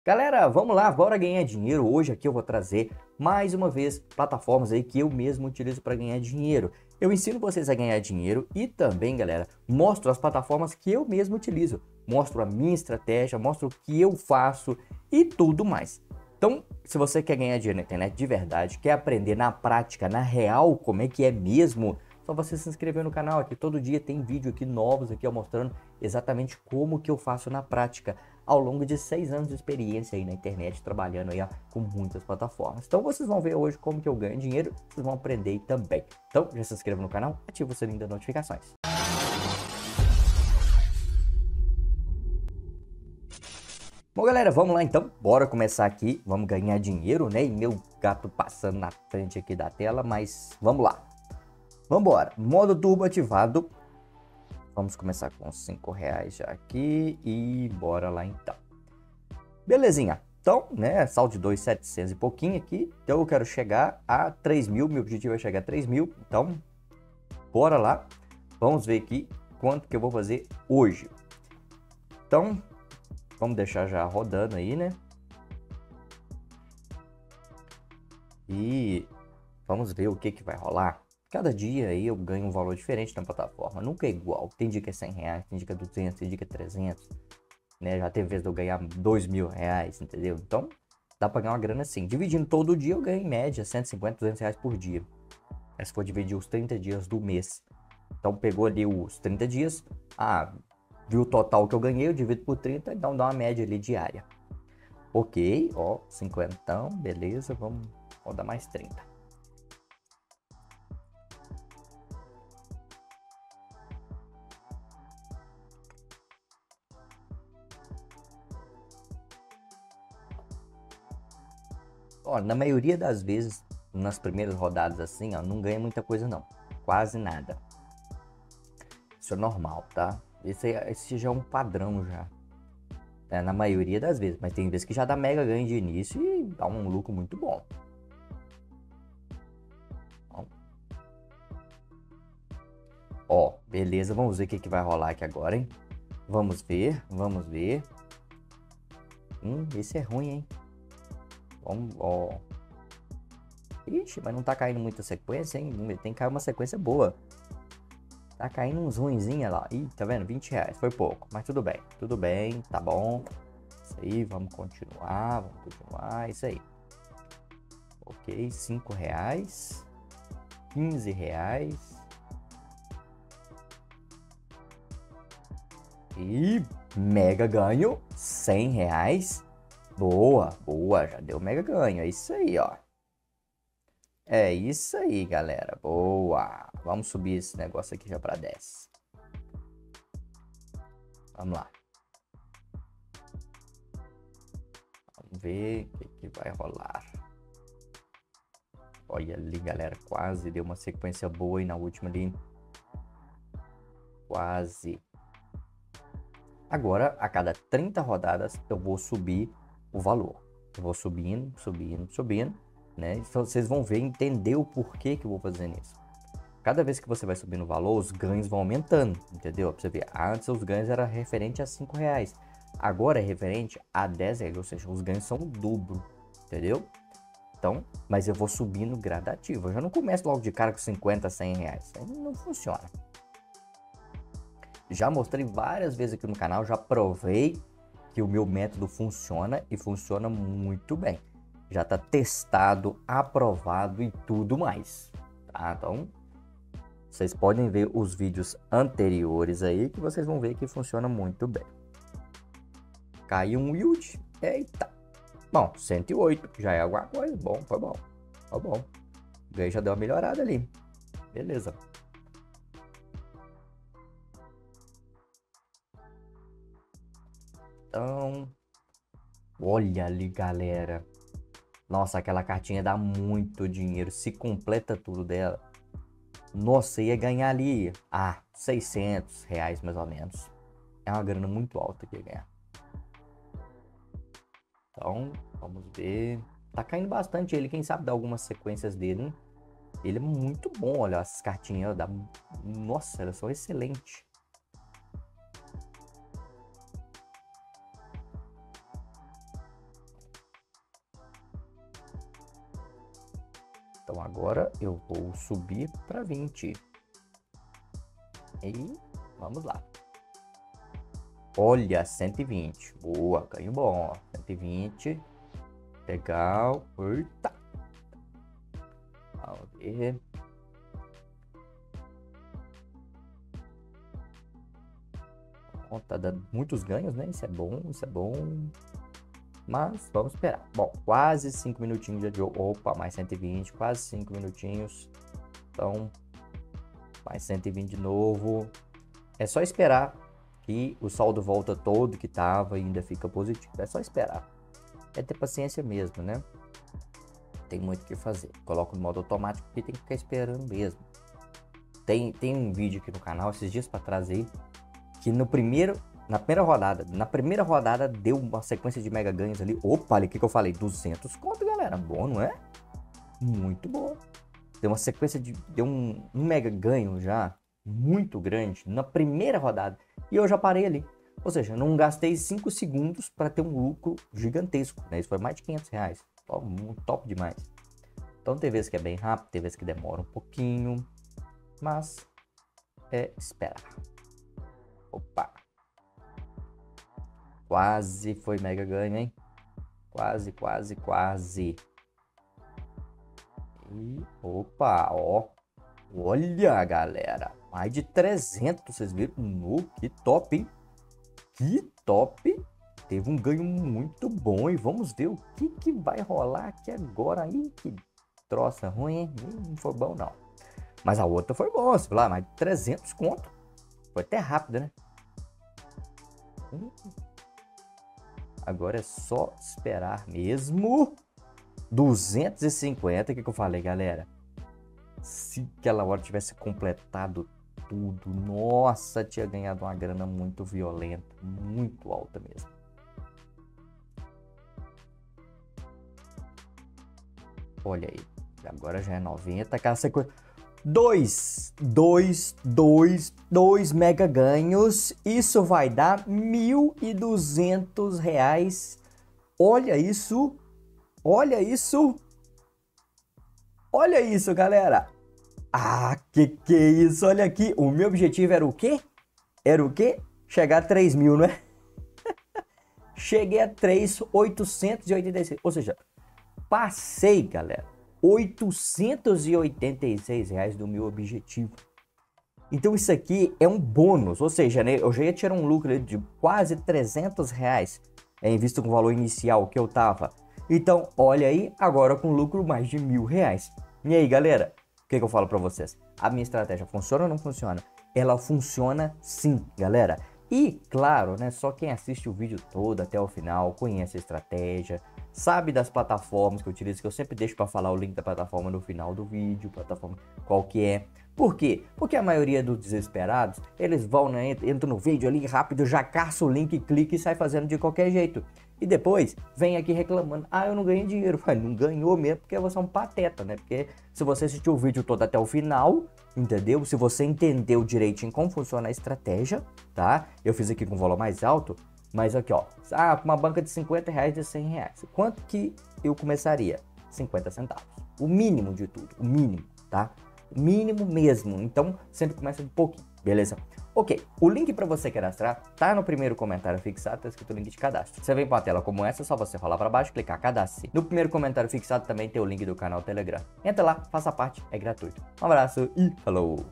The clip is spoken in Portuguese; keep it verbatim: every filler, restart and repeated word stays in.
Galera, vamos lá, bora ganhar dinheiro. Hoje aqui eu vou trazer mais uma vez plataformas aí que eu mesmo utilizo para ganhar dinheiro. Eu ensino vocês a ganhar dinheiro e também, galera, mostro as plataformas que eu mesmo utilizo. Mostro a minha estratégia, mostro o que eu faço e tudo mais. Então, se você quer ganhar dinheiro na internet de verdade, quer aprender na prática, na real, como é que é mesmo, só você se inscrever no canal aqui. Todo dia tem vídeo aqui novos aqui, ó, mostrando exatamente como que eu faço na prática ao longo de seis anos de experiência aí na internet, trabalhando aí ó, com muitas plataformas. Então vocês vão ver hoje como que eu ganho dinheiro, vocês vão aprender também. Então já se inscreva no canal, ativa o sininho das notificações. Bom, galera, vamos lá então, bora começar aqui, vamos ganhar dinheiro, né? E meu gato passando na frente aqui da tela, mas vamos lá. Vamos embora, modo turbo ativado. Vamos começar com cinco reais já aqui e bora lá então. Belezinha, então, né, saldo de dois mil e setecentos e pouquinho aqui, então eu quero chegar a três mil, meu objetivo é chegar a três mil, então, bora lá, vamos ver aqui quanto que eu vou fazer hoje. Então, vamos deixar já rodando aí, né, e vamos ver o que que vai rolar. Cada dia aí eu ganho um valor diferente na plataforma, nunca é igual, tem dia que é cem reais, tem dia que é duzentos, tem dia que é trezentos. Né, já teve vez de eu ganhar dois mil reais, entendeu? Então, dá pra ganhar uma grana assim. Dividindo todo dia, eu ganho em média cento e cinquenta, duzentos reais por dia. É se for dividir os trinta dias do mês. Então, pegou ali os trinta dias, ah, viu o total que eu ganhei, eu divido por trinta, então dá uma média ali diária. Ok, ó, cinquenta, beleza, vamos rodar mais trinta. Ó, na maioria das vezes, nas primeiras rodadas assim, ó, não ganha muita coisa não. Quase nada. Isso é normal, tá? Esse, esse já é um padrão já. É, na maioria das vezes. Mas tem vezes que já dá mega ganho de início e dá um lucro muito bom. Ó, ó, beleza. Vamos ver o que, que vai rolar aqui agora, hein? Vamos ver, vamos ver. Hum, esse é ruim, hein? Vamos, ó. Ixi, mas não tá caindo muita sequência, hein? Tem que cair uma sequência boa. Tá caindo uns ruinzinhos lá. Ih, tá vendo? vinte reais. Foi pouco. Mas tudo bem. Tudo bem. Tá bom. Isso aí. Vamos continuar. Vamos continuar. Isso aí. Ok. cinco reais. quinze reais. E mega ganho. cem reais. Boa. Boa. Já deu mega ganho. É isso aí, ó. É isso aí, galera. Boa. Vamos subir esse negócio aqui já para dez. Vamos lá. Vamos ver o que, que vai rolar. Olha ali, galera. Quase deu uma sequência boa aí na última ali. Quase. Agora, a cada trinta rodadas, eu vou subir o valor. Eu vou subindo, subindo, subindo, né? Então, vocês vão ver, entender o porquê que eu vou fazer isso. Cada vez que você vai subindo o valor, os ganhos vão aumentando, entendeu? Pra você ver, antes os ganhos eram referente a cinco reais. Agora é referente a dez reais, ou seja, os ganhos são o dobro, entendeu? Então, mas eu vou subindo gradativo. Eu já não começo logo de cara com cinquenta, cem reais. Aí não funciona. Já mostrei várias vezes aqui no canal, já provei que o meu método funciona e funciona muito bem. Já está testado, aprovado e tudo mais. Tá? Então, vocês podem ver os vídeos anteriores aí que vocês vão ver que funciona muito bem. Caiu um yield. Eita. Bom, cento e oito. Já é alguma coisa. Bom, foi bom. Foi bom. O ganho já deu uma melhorada ali. Beleza. Então, olha ali, galera. Nossa, aquela cartinha dá muito dinheiro. Se completa tudo dela. Nossa, ia ganhar ali, ah, seiscentos reais mais ou menos. É uma grana muito alta que ia ganhar. Então, vamos ver. Tá caindo bastante ele. Quem sabe dar algumas sequências dele, hein? Ele é muito bom, olha, essas cartinhas. Dá... Nossa, elas são excelentes. Então agora eu vou subir para vinte. E vamos lá. Olha, cento e vinte. Boa, ganho bom. cento e vinte. Legal. Eita. Vamos ver. Bom, tá dando muitos ganhos, né? Isso é bom, isso é bom. Mas vamos esperar. Bom, quase cinco minutinhos de jogo. Opa, mais cento e vinte. Quase cinco minutinhos. Então, mais cento e vinte de novo. É só esperar que o saldo volta todo que tava e ainda fica positivo. É só esperar. É ter paciência mesmo, né? Tem muito o que fazer. Coloco no modo automático porque tem que ficar esperando mesmo. Tem, tem um vídeo aqui no canal, esses dias para trás aí, que no primeiro, na primeira rodada, na primeira rodada deu uma sequência de mega ganhos ali. Opa, ali, o que, que eu falei? duzentos conto, galera. Bom, não é? Muito bom. Deu uma sequência de... Deu um, um mega ganho já, muito grande, na primeira rodada. E eu já parei ali. Ou seja, não gastei cinco segundos para ter um lucro gigantesco, né? Isso foi mais de quinhentos reais. Top, top demais. Então tem vezes que é bem rápido, tem vezes que demora um pouquinho. Mas é esperar. Opa. Quase foi mega ganho, hein? Quase, quase, quase. E, opa, ó. Olha, galera. Mais de trezentos, vocês viram? No, que top, hein? Que top. Teve um ganho muito bom. E vamos ver o que, que vai rolar aqui agora. Aí, que troça ruim, hein? Não foi bom, não. Mas a outra foi boa. Sei lá, mais de trezentos conto. Foi até rápido, né? Hum. Agora é só esperar mesmo. duzentos e cinquenta. O que, que eu falei, galera? Se aquela hora tivesse completado tudo, nossa, tinha ganhado uma grana muito violenta, muito alta mesmo. Olha aí, agora já é noventa, aquela sequência. Dois, dois, dois, dois mega ganhos, isso vai dar mil e duzentos reais. Olha isso, olha isso, olha isso, galera. Ah, que que é isso? Olha aqui, o meu objetivo era o quê? Era o quê? Chegar a três mil, não é? Cheguei a três mil oitocentos e oitenta e seis, ou seja, passei, galera, oitocentos e oitenta e seis reais do meu objetivo. Então isso aqui é um bônus, ou seja, né, eu já ia tirar um lucro de quase trezentos reais, em vista com o valor inicial que eu tava. Então, olha aí, agora com lucro mais de mil reais. E aí, galera? O que, que eu falo para vocês? A minha estratégia funciona ou não funciona? Ela funciona sim, galera. E, claro, né, só quem assiste o vídeo todo até o final, conhece a estratégia, sabe das plataformas que eu utilizo, que eu sempre deixo para falar o link da plataforma no final do vídeo, plataforma qual que é. Por quê? Porque a maioria dos desesperados, eles vão, né, entram no vídeo ali rápido, já caça o link, clica e sai fazendo de qualquer jeito. E depois vem aqui reclamando, ah, eu não ganhei dinheiro. Mas não ganhou mesmo porque você é um pateta, né? Porque se você assistiu o vídeo todo até o final, entendeu? Se você entendeu direitinho como funciona a estratégia, tá? Eu fiz aqui com valor mais alto, mas aqui, ó. Ah, com uma banca de cinquenta reais de cem reais. Quanto que eu começaria? cinquenta centavos. O mínimo de tudo, o mínimo, tá? O mínimo mesmo. Então, sempre começa de pouquinho, beleza? Ok, o link para você cadastrar tá no primeiro comentário fixado, tá escrito o link de cadastro. Você vem para uma tela como essa, é só você rolar para baixo, clicar cadastre. No primeiro comentário fixado também tem o link do canal Telegram. Entra lá, faça parte, é gratuito. Um abraço e falou!